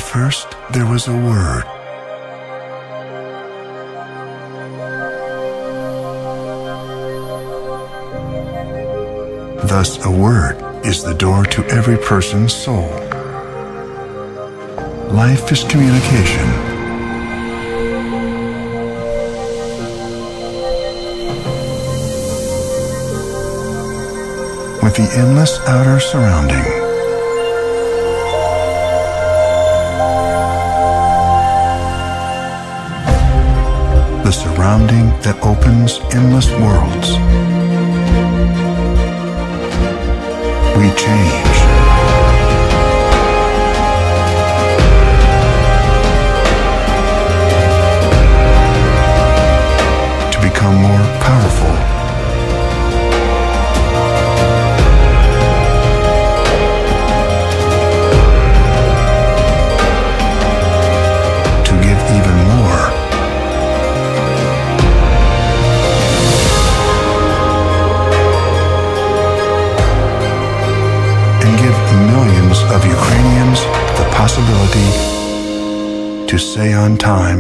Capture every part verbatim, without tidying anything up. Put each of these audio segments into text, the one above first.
first, there was a word. Thus, a word is the door to every person's soul. Life is communication. With the endless outer surrounding. The surrounding that opens endless worlds. We change. To become more powerful. To give even more. And give millions of Ukrainians the possibility to say on time,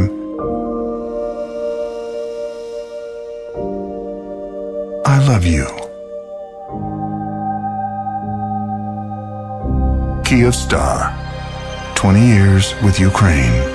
I love you. Kyevstar, twenty years with Ukraine.